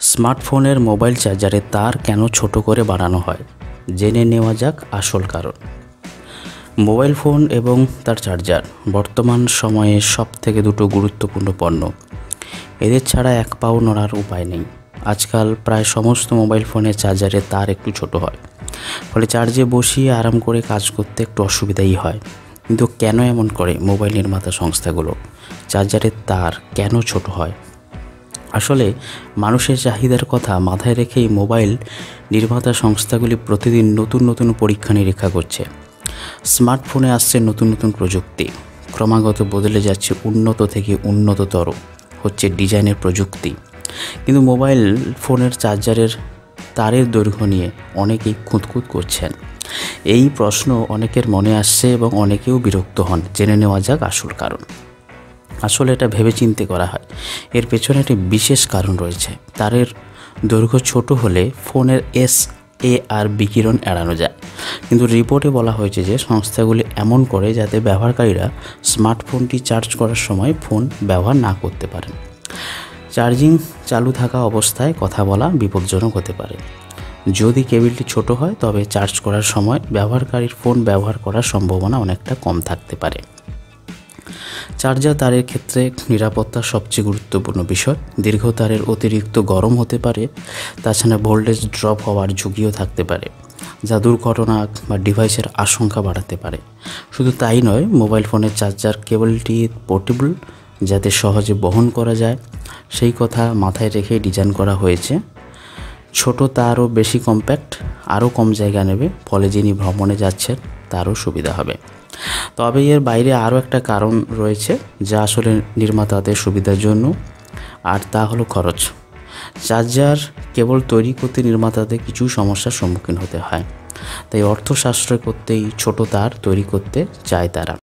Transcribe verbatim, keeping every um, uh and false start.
স্মার্টফোনের মোবাইল চার্জারের তার কেন ছোট করে বানানো হয় জেনে নেওয়া যাক আসল কারণ। মোবাইল ফোন এবং তার চার্জার বর্তমান সময়ে সবথেকে দুটো গুরুত্বপূর্ণ পণ্য। এদের ছাড়া এক পাও নড়ার উপায় নেই। আজকাল প্রায় সমস্ত মোবাইল ফোনের চার্জারের তার একটু ছোট হয়, ফলে চার্জে বসিয়ে আরাম করে কাজ করতে একটু অসুবিধাই হয়। কিন্তু কেন এমন করে মোবাইল নির্মাতা সংস্থাগুলো? চার্জারের তার কেন ছোট হয়? আসলে মানুষের চাহিদার কথা মাথায় রেখেই মোবাইল নির্মাতা সংস্থাগুলি প্রতিদিন নতুন নতুন পরীক্ষা নিরীক্ষা করছে। স্মার্টফোনে আসছে নতুন নতুন প্রযুক্তি, ক্রমাগত বদলে যাচ্ছে উন্নত থেকে উন্নততর হচ্ছে ডিজাইনের প্রযুক্তি। কিন্তু মোবাইল ফোনের চার্জারের তারের দৈর্ঘ্য নিয়ে অনেকেই খুঁতখুঁত করছেন। এই প্রশ্ন অনেকের মনে আসছে এবং অনেকেও বিরক্ত হন। জেনে নেওয়া যাক আসল কারণ। আসলে এটা ভেবেচিন্তে করা হয়, এর পেছনে একটি বিশেষ কারণ রয়েছে। তারের দৈর্ঘ্য ছোট হলে ফোনের এস এ আর বিকিরণ এড়ানো যায়, কিন্তু রিপোর্টে বলা হয়েছে যে সংস্থাগুলি এমন করে যাতে ব্যবহারকারীরা স্মার্টফোনটি চার্জ করার সময় ফোন ব্যবহার না করতে পারেন। চার্জিং চালু থাকা অবস্থায় কথা বলা বিপজ্জনক হতে পারে। যদি কেবিলটি ছোট হয় তবে চার্জ করার সময় ব্যবহারকারীর ফোন ব্যবহার করার সম্ভাবনা অনেকটা কম থাকতে পারে। চার্জার তারের ক্ষেত্রে নিরাপত্তা সবচেয়ে গুরুত্বপূর্ণ বিষয়। দীর্ঘ তারের অতিরিক্ত গরম হতে পারে, তাছাড়া ভোল্টেজ ড্রপ হওয়ার ঝুঁকিও থাকতে পারে, যা দুর্ঘটনা বা ডিভাইসের আশঙ্কা বাড়াতে পারে। শুধু তাই নয়, মোবাইল ফোনের চার্জার কেবলটি পোর্টেবল, যাতে সহজে বহন করা যায় সেই কথা মাথায় রেখে ডিজাইন করা হয়েছে। ছোট তারও বেশি কম্প্যাক্ট, আরও কম জায়গা নেবে, ফলে যিনি ভ্রমণে যাচ্ছেন তারও সুবিধা হবে। তবে এর বাইরে আরও একটা কারণ রয়েছে যা আসলে নির্মাতাদের সুবিধার জন্য, আর তা হলো খরচ। চার্জার কেবল তৈরি করতে নির্মাতাদের কিছু সমস্যার সম্মুখীন হতে হয়, তাই অর্থ সাশ্রয় করতেই ছোট তার তৈরি করতে চায় তারা।